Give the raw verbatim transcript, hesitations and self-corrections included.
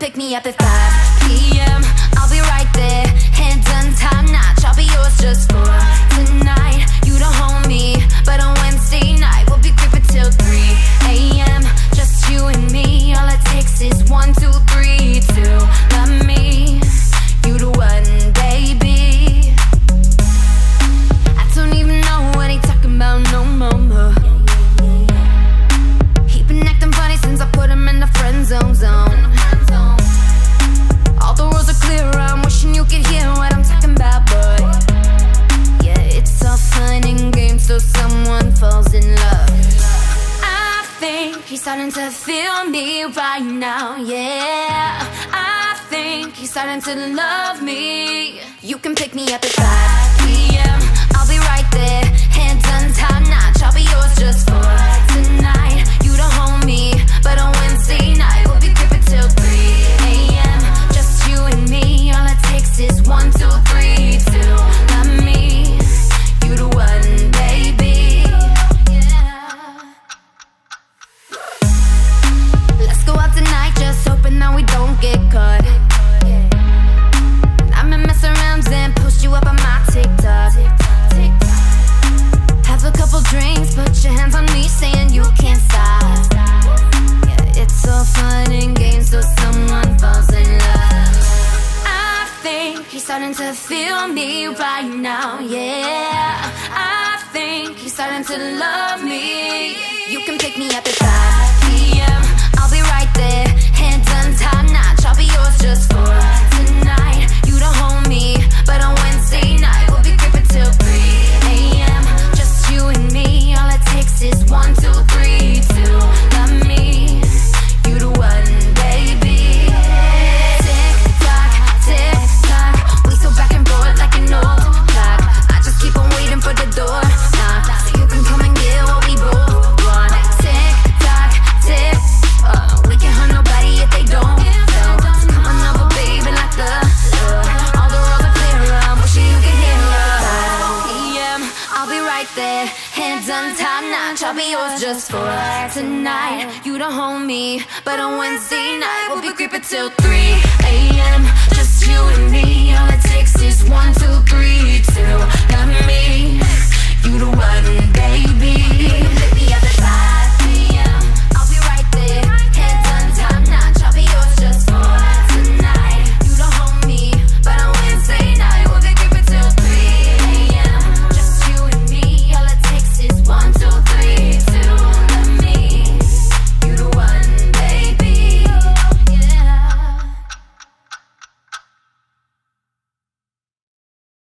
pick me up at five p m I'll be right there, hands done, top notch. I'll be yours just for tonight. You don't hold me, but on Wednesday night we'll be creeping till three a m Just you and me, all it takes is one, two, three to love me. You the one, baby. I don't even know what he talking about no more. He been acting funny since I put him in the friend zone zone. All the rules are clear, I'm wishing you could hear what I'm talking about, boy. Yeah, it's all fun and games till someone falls in love. I think he's starting to feel me right now, yeah. I think he's starting to love me. You can pick me up at five p m I'll be right there, hands done, top notch. I'll be yours just for tonight. You don't hold me, but on Wednesday night we'll be creeping till three a m Just you and me, all it takes is one, two, three to love me. You the one, baby. Yeah. Let's go out tonight, just hoping that we don't get caught. I'ma mess around and post you up on my TikTok. Have a couple drinks, put your hands on me, saying you can't stop. Yeah, it's all fun and games till someone falls in love. I think he's starting to feel me right now, yeah. I think he's starting to love me. You can pick me up at five p m I'll be right there, hands done, top notch. I'll be yours just for tonight. You don't hold me, but on Wednesday night we'll be creeping till three a m Just you and me, all it takes is one, two, three to love me. You the one, baby. Tick tock, tick tock, we so back and forth like an old clock. I just keep on waiting for the door knock, so you can come and get what we both want. Tick tock, tick, uh, we can't hurt nobody if they don't know. So come on over, baby, like the Lord. All the roads are clear, I'm wishing you could hear us. five p m I'll be right there, hands on top notch. I'll be yours just for tonight. You don't hold me, but on Wednesday night we'll be creeping till three a m Just you and me, all it takes is one, two, three to